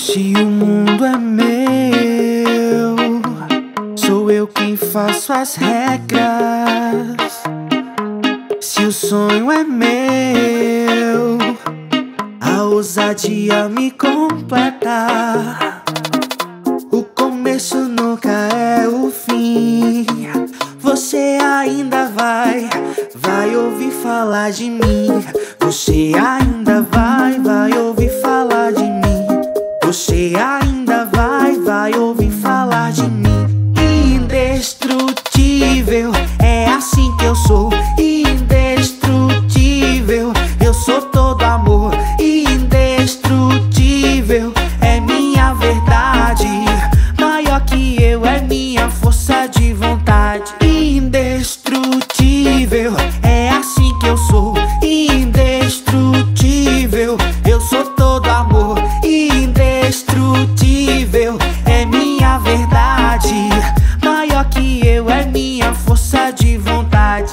Se o mundo é meu, sou eu quem faço as regras. Se o sonho é meu, a ousadia me completa. O começo nunca é o fim. Você ainda vai ouvir falar de mim. Você ainda vai ouvir falar de mim. Você ainda vai ouvir falar de mim. Indestrutível, é assim que eu sou. Indestrutível, eu sou todo amor. Indestrutível, é minha verdade. Maior que eu é minha força de vontade. Indestrutível, é assim que eu sou. Indestrutível, eu sou todo amor. Indestrutível, é minha verdade. Maior que eu é minha força de vontade.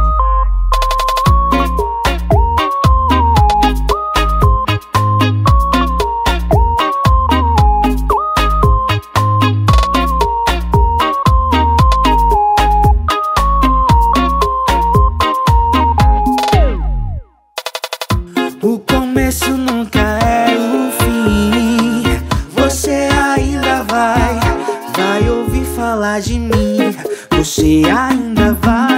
O começo nunca é o fim. Você ainda vai ouvir falar de mim. Você ainda vai